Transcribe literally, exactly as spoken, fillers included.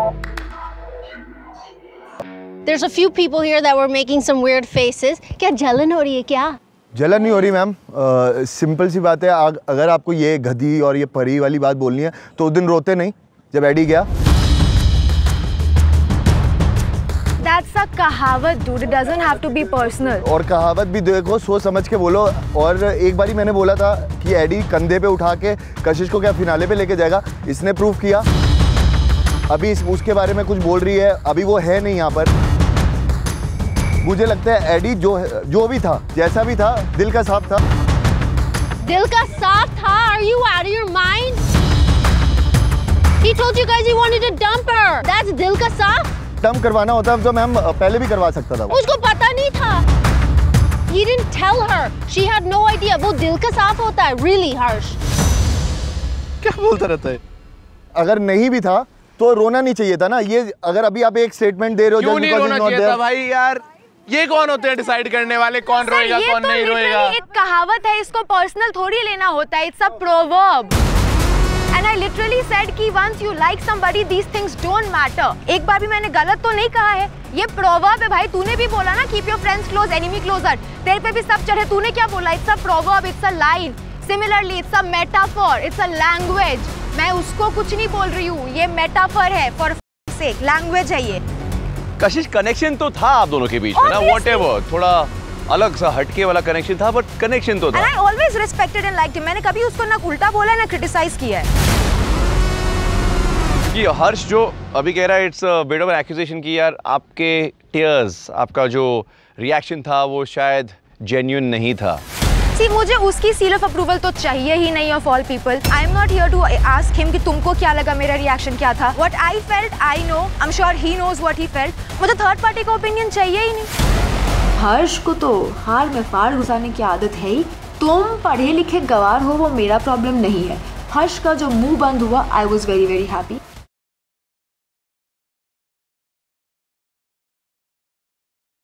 There's a few people here that were making some weird faces. क्या जलन हो रही है क्या? जलन नहीं हो रही मैम, सिंपल सी बात है। अगर आपको ये गधी और ये परी वाली बात बोलनी है तो उस दिन रोते नहीं जब एडी गया। That's a कहावत dude, it doesn't have to be personal. और कहावत भी देखो सोच समझ के बोलो। और एक बारी मैंने बोला था कि एडी कंधे पे उठा के कशिश को क्या फिनाले पे लेके जाएगा, इसने प्रूव किया। अभी इस, उसके बारे में कुछ बोल रही है, अभी वो है नहीं यहाँ पर। मुझे लगता है एडी जो जो भी था, जैसा भी था, दिल का साफ था। दिल का साफ था? Are you out of your mind? He told you guys he wanted to dump her. That's दिल का साफ? डंप करवाना होता तो मैम पहले भी करवा सकता था। उसको पता नहीं था। He didn't tell her. She had no idea. वो दिल का साफ होता है। Really harsh. क्या बोलता रहता है? अगर नहीं भी था तो रोना नहीं चाहिए था ना। ये अगर अभी आप एक स्टेटमेंट दे रहे हो, क्यों नहीं रोना चाहिए था भाई यार? ये कौन होते हैं डिसाइड करने वाले कौन रोएगा कौन नहीं रोएगा? एक कहावत है, इसको पर्सनल थोड़ी लेना होता है। It's a proverb. And I literally said कि once you like somebody, these things don't matter. एक बार भी मैंने गलत तो नहीं कहा है। ये प्रोवर्ब है भाई। तूने भी बोला ना keep your friends close, enemy closer. तेरे पे भी सब चढ़े। तूने क्या बोला? It's a proverb, it's a line. Similarly, it's a metaphor, it's a language. मैं उसको कुछ नहीं बोल रही हूँ। ये metaphor है for sake, language है ये। कशिश कनेक्शन तो था आप दोनों के बीच में ना, whatever, थोड़ा अलग सा हटके वाला कनेक्शन था, बट कनेक्शन तो था। And I always respected and liked him. मैंने कभी उसको ना उल्टा बोला ना क्रिटिसाइज किया है। कि हर्ष जो अभी कह रहा है it's a bit of an accusation कि यार आपके टीयर्स, आपका जो रिएक्शन था वो शायद जेन्युइन नहीं था। See, मुझे उसकी सील ऑफ अप्रूवल तो चाहिए ही नहीं of all people. I am not here to ask him कि तुमको क्या लगा, मेरा रिएक्शन क्या था। What I felt I know, I am sure he knows what he felt. मुझे थर्ड पार्टी का ओपिनियन चाहिए ही नहीं। हर्ष को तो हार में फाड़ घुसाने की आदत है ही। तुम पढ़े लिखे गवार हो, वो मेरा प्रॉब्लम नहीं है। हर्ष का जो मुंह बंद हुआ, I was very very happy.